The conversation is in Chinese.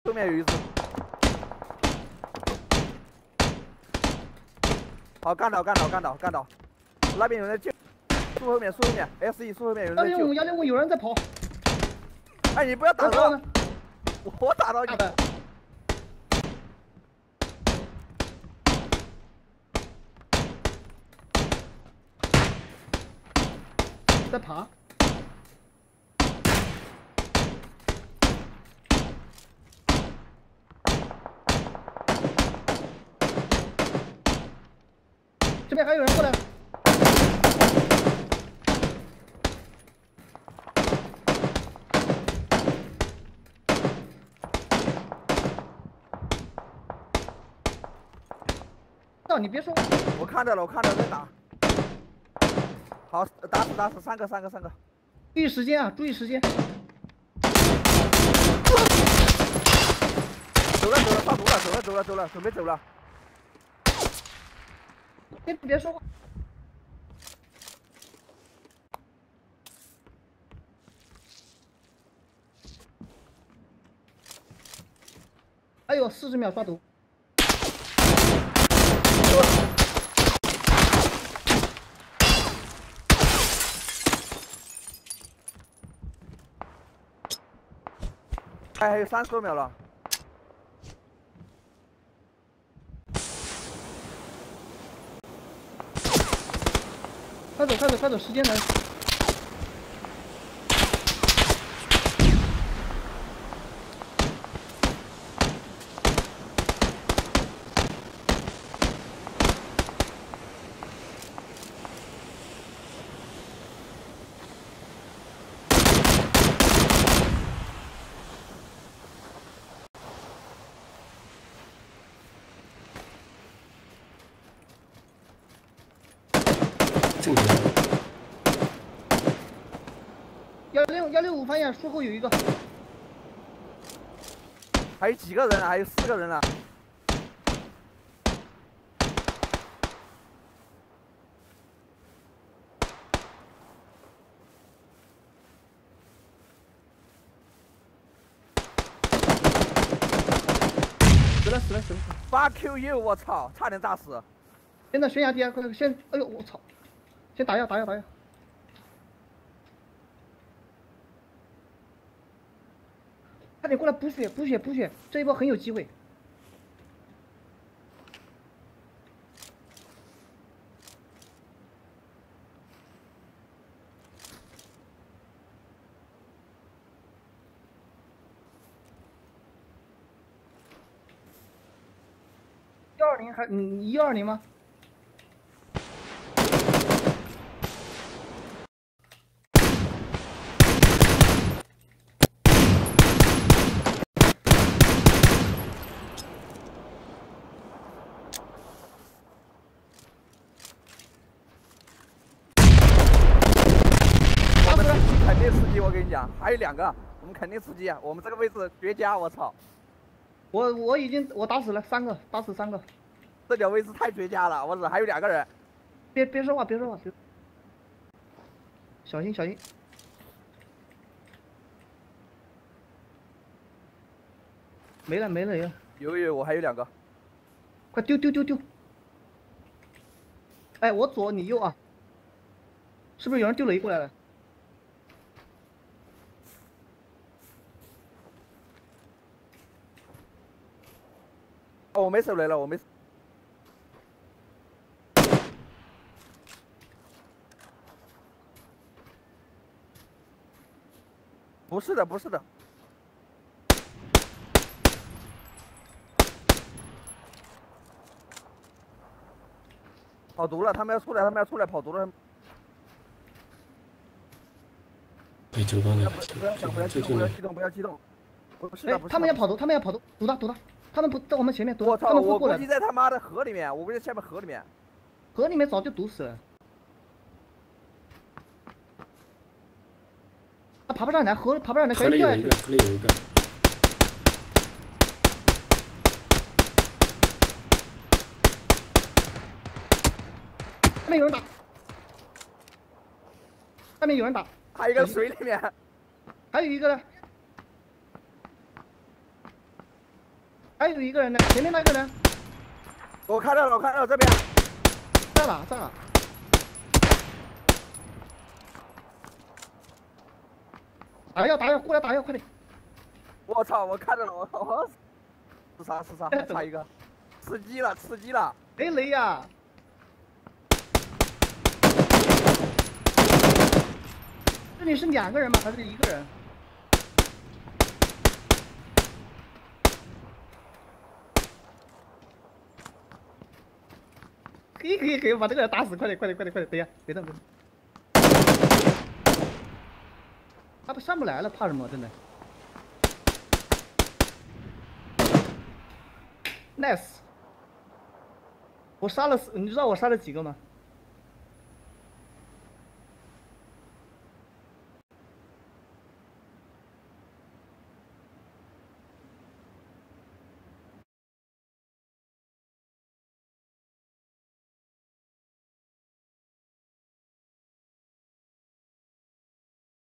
后面有一只。好，干倒！那边有人救，树后面 ，SE 树后面有人在救。 105，有人在跑。 哎，你不要打到，我打到你。 在爬。这边还有人过来。你别说， 我看到了，在打。好，打死，3个。 注意时间啊，注意时间。 走了，上毒了，走了，准备走了。 你别说话。还有40秒刷毒。 还有30多秒了。 快走，时间来。165方向，树后有一个。 还有几个人啊？还有4个人啊。 死了 ！Fuck you！ 我操，差点炸死。 现在悬崖底下，快先！哎呦，我操！先打药。快点过来补血！这一波很有机会。120还120吗？ 肯定吃鸡，我跟你讲，还有2个，我们肯定吃鸡啊！我们这个位置绝佳，我操！ 我已经打死了3个，打死3个。 这条位置太绝佳了，我操！还有2个人。 别说话，小心。没了。 有，我还有2个。 快丢！哎，我左你右啊！是不是有人丢雷过来了？ 哦，我没手雷了，不是的。跑毒了，他们要出来跑毒了。 被周刚的。 不要激动。不是的，他们要跑毒，堵他！他们不在我们前面堵， 我操！ 他们会过来。 我估计在他妈的河里面，我估计下面河里面。 河里面早就堵死了。他爬不上来，爬不上来，全掉下去。 河里有一个。 下面有人打。 还有一个水里面。 还有一个呢。 还有一个人呢，前面那个人我看到了，我看到了这边。 在哪？在哪？打药打药，过来打药，快点！ 我操！我看到了，我死杀，还差一个，吃鸡了，吃鸡了！ 谁雷呀？这里是2个人吗？还是1个人？可以，把这个人打死！快点！等一下，别动！他都上不来了，怕什么？真的。Nice。我杀了你知道我杀了几个吗？